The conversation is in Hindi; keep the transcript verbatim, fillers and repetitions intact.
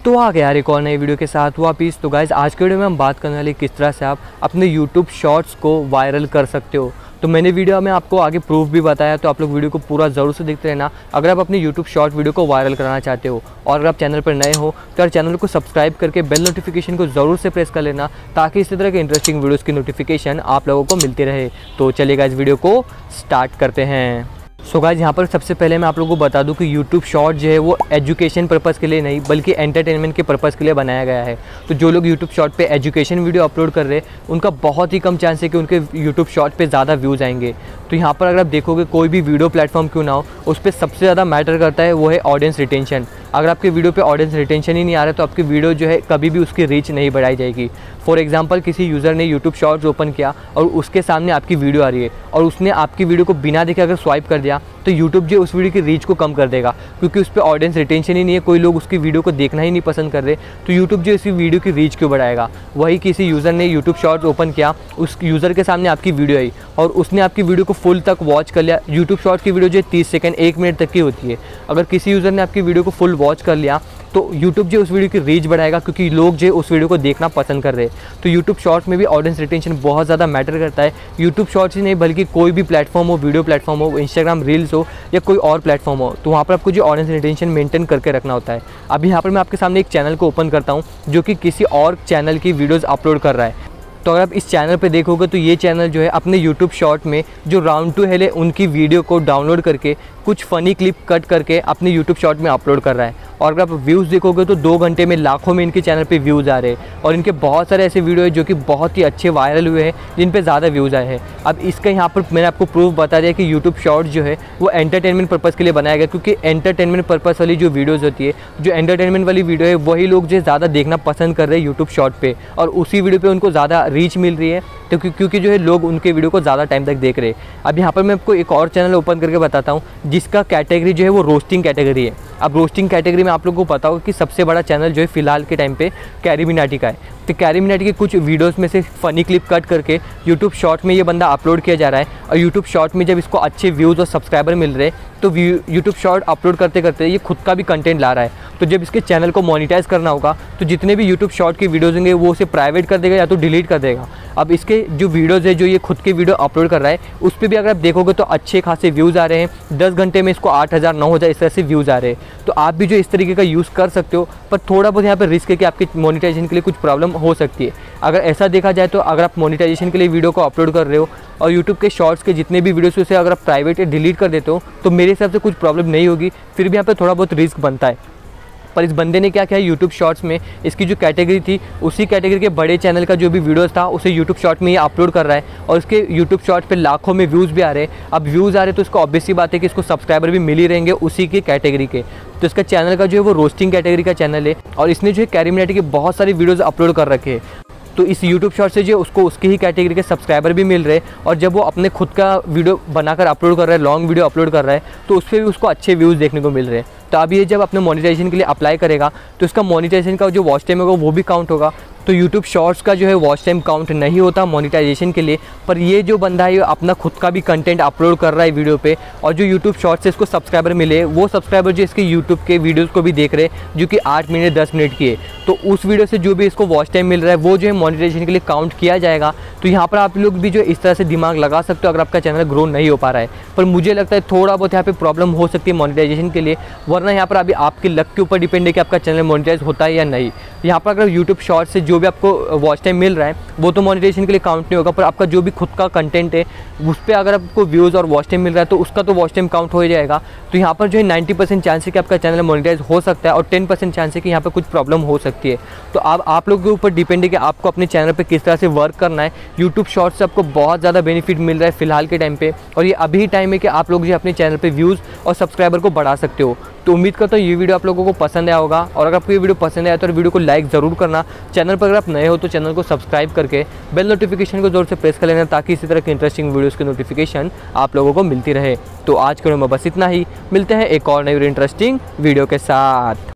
तो आ गया यार एक और नई वीडियो के साथ वापिस। तो गाइज़ आज के वीडियो में हम बात करने वाले किस तरह से आप अपने यूट्यूब शॉर्ट्स को वायरल कर सकते हो। तो मैंने वीडियो में आपको आगे प्रूफ भी बताया, तो आप लोग वीडियो को पूरा ज़रूर से देखते रहना अगर आप अपने यूट्यूब शॉर्ट वीडियो को वायरल कराना चाहते हो। और अगर आप चैनल पर नए हो तो यार चैनल को सब्सक्राइब करके बेल नोटिफिकेशन को ज़रूर से प्रेस कर लेना, ताकि इसी तरह के इंटरेस्टिंग वीडियोज़ की नोटिफिकेशन आप लोगों को मिलती रहे। तो चलिए इस वीडियो को स्टार्ट करते हैं। सो गाइस यहाँ पर सबसे पहले मैं आप लोगों को बता दूं कि यूट्यूब शॉर्ट जो है वो एजुकेशन पर्पज़ के लिए नहीं बल्कि एंटरटेनमेंट के पर्पज़ के लिए बनाया गया है। तो जो लोग यूट्यूब शॉर्ट पे एजुकेशन वीडियो अपलोड कर रहे हैं उनका बहुत ही कम चांस है कि उनके यूट्यूब शॉर्ट पे ज़्यादा व्यूज़ आएंगे। तो यहाँ पर अगर आप देखोगे कोई भी वीडियो प्लेटफॉर्म क्यों ना हो, उस पर सबसे ज़्यादा मैटर करता है वो है ऑडियंस रिटेंशन। अगर आपके वीडियो पे ऑडियंस रिटेंशन ही नहीं आ रहा है तो आपकी वीडियो जो है कभी भी उसकी रीच नहीं बढ़ाई जाएगी। फॉर एग्जांपल किसी यूज़र ने यूट्यूब शॉर्ट्स ओपन किया और उसके सामने आपकी वीडियो आ रही है और उसने आपकी वीडियो को बिना देखे अगर स्वाइप कर दिया तो यूट्यूब जो उस वीडियो की रीच को कम कर देगा, क्योंकि उस पर ऑडियंस रिटेंशन ही नहीं है, कोई लोग उसकी वीडियो को देखना ही नहीं पसंद कर रहे। तो यूट्यूब जो इसी वीडियो की रीच क्यों बढ़ाएगा। वही किसी यूज़र ने यूट्यूब शॉर्ट्स ओपन किया, उस यूज़र के सामने आपकी वीडियो आई और उसने आपकी वीडियो को फुल तक वॉच कर लिया। यूट्यूब शॉर्ट्स की वीडियो जो तीस सेकंड एक मिनट तक की होती है, अगर किसी यूज़र ने आपकी वीडियो को फुल वॉच कर लिया तो यूट्यूब जो उस वीडियो की रीच बढ़ाएगा, क्योंकि लोग जो उस वीडियो को देखना पसंद कर रहे हैं। तो यूट्यूब शॉर्ट्स में भी ऑडियंस रिटेंशन बहुत ज़्यादा मैटर करता है। यूट्यूब शॉर्ट्स ही नहीं बल्कि कोई भी प्लेटफॉर्म हो, वीडियो प्लेटफॉर्म हो, इंस्टाग्राम रील्स हो या कोई और प्लेटफॉर्म हो, तो वहाँ पर आपको जो ऑडियंस रिटेंशन मेंटेन करके रखना होता है। अभी यहाँ पर मैं आपके सामने एक चैनल को ओपन करता हूँ जो कि किसी और चैनल की वीडियोज़ अपलोड कर रहा है। तो अगर आप इस चैनल पे देखोगे तो ये चैनल जो है अपने यूट्यूब शॉर्ट में जो राउंड टू हेल है उनकी वीडियो को डाउनलोड करके कुछ फ़नी क्लिप कट करके अपने यूट्यूब शॉर्ट में अपलोड कर रहा है। और अगर आप व्यूज़ देखोगे तो दो घंटे में लाखों में इनके चैनल पे व्यूज़ आ रहे हैं और इनके बहुत सारे ऐसे वीडियो है जो कि बहुत ही अच्छे वायरल हुए हैं, जिन पे ज़्यादा व्यूज़ आए हैं। अब इसका यहाँ पर मैंने आपको प्रूफ बता दिया कि यूट्यूब शॉर्ट जो है वो एंटरटेनमेंट पर्पज़ के लिए बनाया गया, क्योंकि एंटरटेनमेंट पर्पज़ वाली जो वीडियोज़ होती है, जो एंटरटेनमेंट वाली वीडियो है वही लोग जो ज़्यादा देखना पसंद कर रहे हैं यूट्यूब शॉर्ट पर, और उसी वीडियो पर उनको ज़्यादा रीच मिल रही है। तो क्योंकि जो है लोग उनके वीडियो को ज़्यादा टाइम तक देख रहे हैं। अब यहाँ पर मैं आपको एक और चैनल ओपन करके बताता हूँ जिसका कैटेगरी जो है वो रोस्टिंग कैटेगरी है। अब रोस्टिंग कैटेगरी में आप लोगों को पता होगा कि सबसे बड़ा चैनल जो है फिलहाल के टाइम पे कैरी मिनाटी का है। तो कैरी मिनाटी के कुछ वीडियोस में से फ़नी क्लिप कट करके यूट्यूब शॉर्ट में ये बंदा अपलोड किया जा रहा है, और यूट्यूब शॉर्ट में जब इसको अच्छे व्यूज़ और सब्सक्राइबर मिल रहे हैं तो यूट्यूब शॉर्ट अपलोड करते करते ये खुद का भी कंटेंट ला रहा है। तो जब इसके चैनल को मोनिटाइज करना होगा तो जितने भी यूट्यूब शॉर्ट की वीडियोज़ होंगे वो उसे प्राइवेट कर देगा या तो डिलीट कर देगा। अब इसके जो वीडियोज़ है जो ये खुद के वीडियो अपलोड कर रहा है उस पर भी अगर आप देखोगे तो अच्छे खासे व्यूज़ आ रहे हैं। दस घंटे में इसको आठ हज़ार नौ हज़ार इस तरह से व्यूज़ आ रहे हैं। तो आप भी जो इस तरीके का यूज़ कर सकते हो, पर थोड़ा बहुत यहाँ पर रिस्क है कि आपके मोनिटाइजेशन के लिए कुछ प्रॉब्लम हो सकती है। अगर ऐसा देखा जाए तो अगर आप मोनिटाइजेशन के लिए वीडियो को अपलोड कर रहे हो और यूट्यूब के शॉर्ट्स के जितने भी वीडियोस उसे अगर आप प्राइवेट या डिलीट कर देते हो तो मेरे हिसाब से कुछ प्रॉब्लम नहीं होगी। फिर भी यहाँ पर थोड़ा बहुत रिस्क बनता है। पर इस बंदे ने क्या किया, यूट्यूब शॉर्ट्स में इसकी जो कैटेगरी थी उसी कैटेगरी के बड़े चैनल का जो भी वीडियोस था उसे यूट्यूब शॉर्ट में ये अपलोड कर रहा है, और इसके यूट्यूब शॉर्ट पे लाखों में व्यूज़ भी आ रहे हैं। अब व्यूज़ आ रहे हैं तो इसको ऑब्वियस सी बात है कि इसको सब्सक्राइबर भी मिल ही रहेंगे उसी की कैटेगरी के। तो इसका चैनल का जो है वो रोस्टिंग कैटेगरी का चैनल है, और इसने जो है कैरी मिनाटी के बहुत सारी वीडियोज़ अपलोड कर रखे हैं। तो इस यूट्यूब शॉर्ट से जो उसको उसकी ही कैटेगरी के सब्सक्राइबर भी मिल रहे हैं, और जब वो अपने खुद का वीडियो बनाकर अपलोड कर रहा है, लॉन्ग वीडियो अपलोड कर रहा है, तो उस पर भी उसको अच्छे व्यूज़ देखने को मिल रहे हैं। तो अब ये जब अपने मोनेटाइजेशन के लिए अप्लाई करेगा तो इसका मोनेटाइजेशन का जो वॉच टाइम होगा वो भी काउंट होगा। तो यूट्यूब शॉर्ट्स का जो है वॉच टाइम काउंट नहीं होता मोनेटाइजेशन के लिए, पर ये जो बंदा है अपना खुद का भी कंटेंट अपलोड कर रहा है वीडियो पे, और जो यूट्यूब शॉर्ट्स से इसको सब्सक्राइबर मिले वो सब्सक्राइबर जो इसके यूट्यूब के वीडियोस को भी देख रहे हैं जो कि आठ मिनट दस मिनट की है, तो उस वीडियो से जो भी इसको वॉच टाइम मिल रहा है वो जो है मोनेटाइजेशन के लिए काउंट किया जाएगा। तो यहाँ पर आप लोग भी जो इस तरह से दिमाग लगा सकते हो अगर आपका चैनल ग्रो नहीं हो पा रहा है। पर मुझे लगता है थोड़ा बहुत यहाँ पर प्रॉब्लम हो सकती है मोनेटाइजेशन के लिए, वरना यहाँ पर अभी आपके लक के ऊपर डिपेंड है कि आपका चैनल मोनेटाइज होता है या नहीं। यहाँ पर अगर यूट्यूब शॉर्ट से जो भी आपको वॉच टाइम मिल रहा है वो तो मोनेटाइजेशन के लिए काउंट नहीं होगा, पर आपका जो भी खुद का कंटेंट है उस पर अगर आपको व्यूज़ और वॉच टाइम मिल रहा है तो उसका तो वॉच टाइम काउंट हो जाएगा। तो यहाँ पर जो है नाइन्टी परसेंट चांस है कि आपका चैनल मोनेटाइज हो सकता है, और टेन परसेंट चांस है कि यहाँ पर कुछ प्रॉब्लम हो सकती है। तो अब आप लोगों के ऊपर डिपेंड है कि आपको अपने चैनल पर किस तरह से वर्क करना है। यूट्यूब शॉर्ट से आपको बहुत ज़्यादा बेनिफिट मिल रहा है फिलहाल के टाइम पर, और ये अभी टाइम है कि आप लोग जो अपने चैनल पर व्यूज़ और सब्सक्राइबर को बढ़ा सकते हो। तो उम्मीद करता हूँ ये वीडियो आप लोगों को पसंद आया होगा, और अगर आपको ये वीडियो पसंद आया तो वीडियो को लाइक ज़रूर करना। चैनल पर अगर आप नए हो तो चैनल को सब्सक्राइब करके बेल नोटिफिकेशन को जोर से प्रेस कर लेना, ताकि इसी तरह की इंटरेस्टिंग वीडियोस की नोटिफिकेशन आप लोगों को मिलती रहे। तो आज के वीडियो में बस इतना ही, मिलते हैं एक और नई इंटरेस्टिंग वीडियो के साथ।